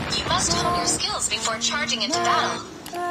You must hone your skills before charging into battle.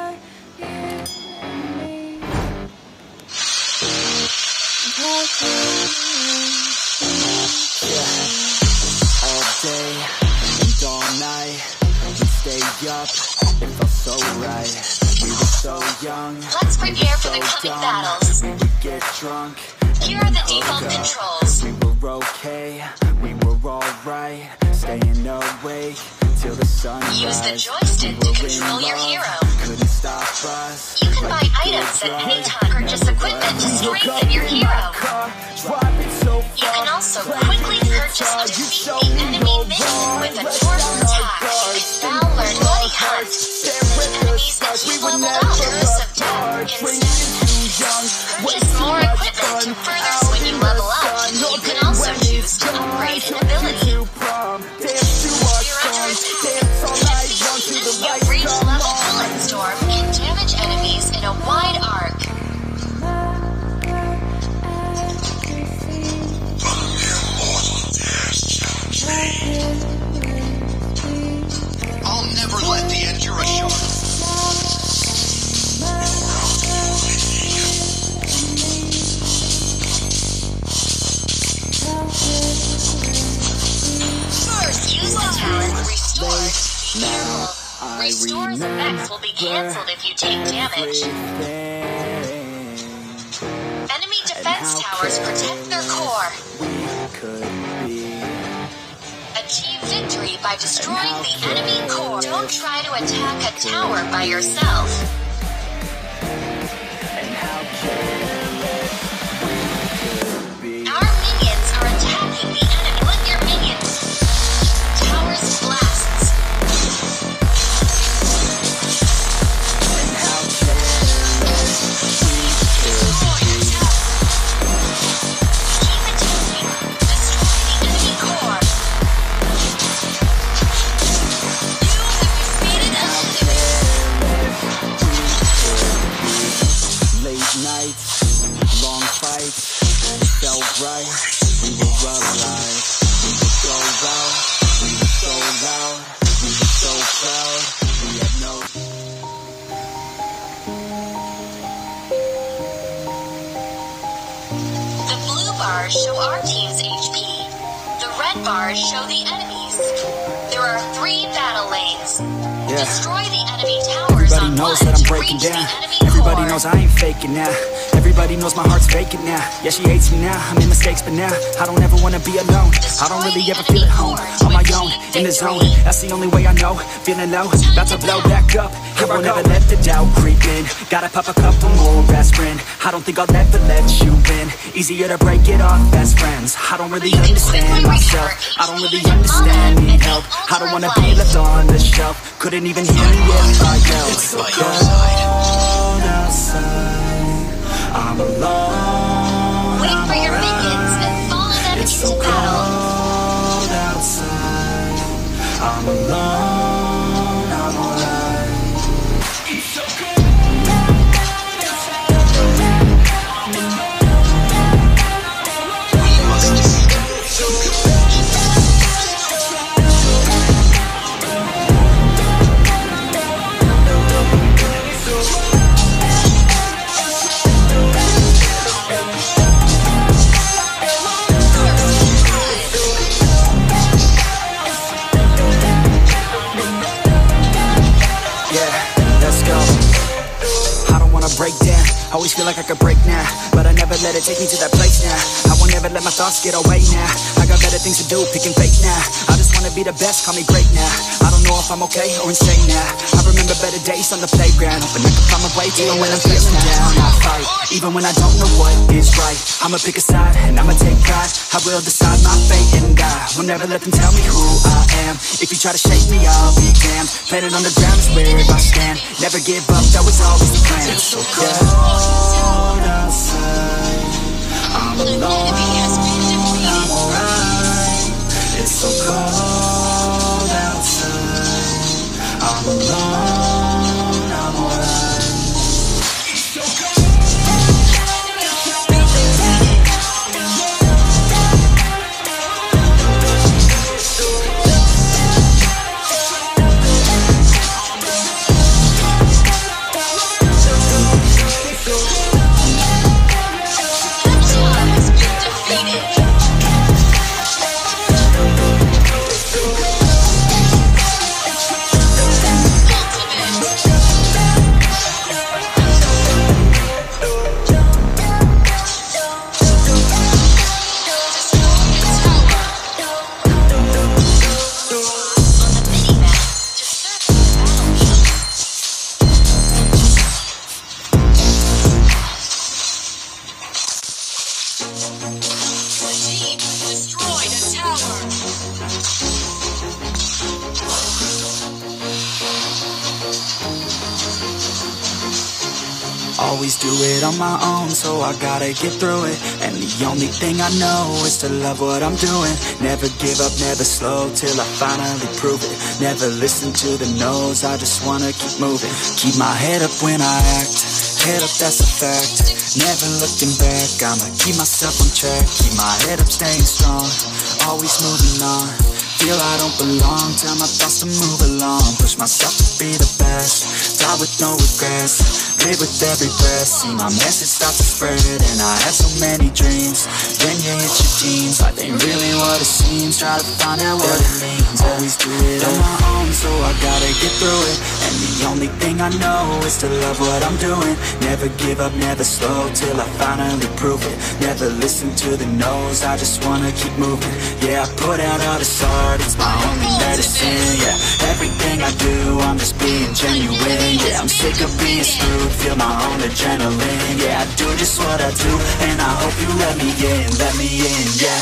All day and all night, we'd stay up, it felt so right. We were so young, Let's prepare for the coming battles. we would get drunk. Here are the default controls. We were okay, we were alright, staying awake till the sunrise. Use the joystick to control your hero. Couldn't stop us. You can buy items at any time. Purchase equipment to strengthen your hero. You can also quickly purchase to defeat the enemy minion with a torsion attack. Now learn Bloody Hunt. Enemies that you level up Curse of Death instant. Purchase more equipment to further when you level up. You can also choose to upgrade an ability. You're under attack. You've reached level Bulletstorm can damage enemies in a wide arc. I'll never let the Endura short. First, use the talent Restore. Careful. Restore's effects will be cancelled if you take damage. Enemy defense towers protect their core. Achieve victory by destroying the enemy core. Don't try to attack a tower by yourself. Our minions are attacking the enemy. Let your minions. Towers blasts. Destroy your tower. Keep attacking. Destroy the enemy core. You have defeated an enemy. Late nights, long fights, felt right, we were alive. We were so loud, we were so loud, we were so proud, we had no... The blue bars show our team's HP. The red bars show the enemy's. There are 3 battle lanes. Yeah. Destroy the enemy towers Everybody on knows one that I'm to breaking reach down. the enemy Everybody core. knows I ain't faking now. Everybody knows my heart's vacant now. Yeah, she hates me now, I made mistakes, but now I don't ever wanna be alone. I don't really ever feel at home, on my own, in the zone. That's the only way I know, feeling low, about to blow back up. I won't ever let the doubt creep in. Gotta pop a couple more aspirin. I don't think I'll ever let you in. Easier to break it off best friends. I don't really understand myself, I don't really understand, need help. I don't wanna be left on the shelf. Couldn't even hear me if I yelled. It's so cold outside, I'm alone. Wait for your minions and follow them into battle. Cold outside, I'm alone, I'm alright. We must defeat break down. Always feel like I could break now, but I never let it take me to that place now. I won't ever let my thoughts get away now. I got better things to do, picking fate now. I just wanna be the best, call me great now. I don't know if I'm okay or insane now. I remember better days on the playground, hoping I can find my way even when I'm feeling down. I fight, even when I don't know what is right. I'ma pick a side and I'ma take pride. I will decide my fate and die. Will never let them tell me who I am. If you try to shake me, I'll be damned. Planet on the ground is where I stand. Never give up, that was always the plan. It's so cold outside, I'm alone, I'm alright. It's so cold outside, I'm alone, I'm alright. Always do it on my own, so I gotta get through it. And the only thing I know is to love what I'm doing. Never give up, never slow, till I finally prove it. Never listen to the no's, I just wanna keep moving. Keep my head up when I act, head up, that's a fact. Never looking back, I'ma keep myself on track. Keep my head up, staying strong, always moving on. Feel I don't belong, tell my thoughts to move along. Push myself to be the best, die with no regrets. Live with every breath, see my message start to spread. And I had so many dreams, then you hit your teens. Life ain't really what it seems, try to find out what it means. Always do it on my own, so I gotta get through it. And the only thing I know is to love what I'm doing. Never give up, never slow, till I finally prove it. Never listen to the no's, I just wanna keep moving. Yeah, I put out all this art, it's my only medicine. Yeah, everything I do, I'm just being genuine. Yeah, I'm sick of being screwed, feel my own adrenaline. Yeah, I do just what I do, and I hope you let me in, yeah.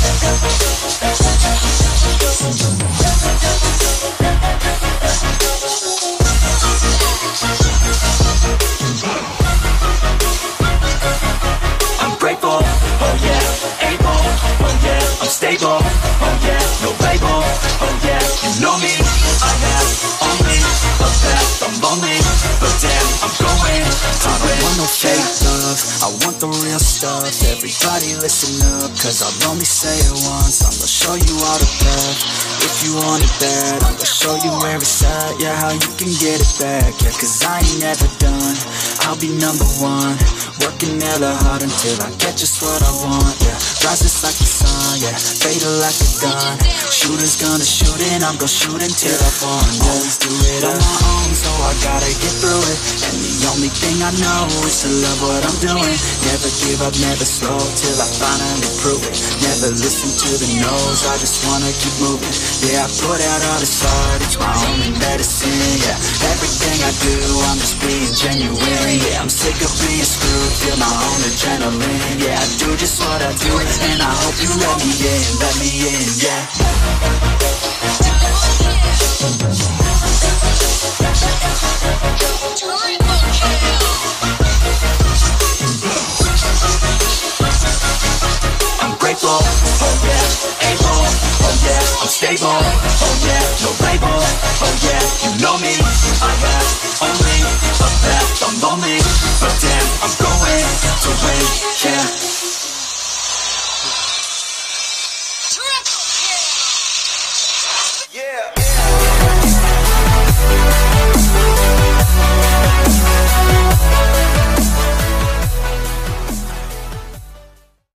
I'm grateful, oh yeah, able, oh yeah, I'm stable, oh yeah, no label, oh yeah, you know me, I have only a path, I'm lonely, but damn, I'm going to I don't want no fake love, I want the real stuff. Everybody listen up, cause I'll only say it once. I'm gonna show you all the path, if you want it bad. I'm gonna show you where it's at, yeah, how you can get it back. Yeah, cause I ain't never done, I'll be number one. Working hella hard until I get just what I want, yeah. Rises like the sun, yeah, fatal like a gun. Shooters gonna shoot and I'm gonna shoot until I fall. Always do it on my own, so I gotta get through it. And the only thing I know is to love what I'm doing. Never give up, never slow, till I finally prove it. Never listen to the no's, I just wanna keep moving. Yeah, I put out all this art, it's my only medicine. Yeah, everything I do, I'm just being genuine. Yeah, I'm sick of being screwed, feel my own adrenaline. Yeah, I do just what I do, and I hope you let me in, yeah.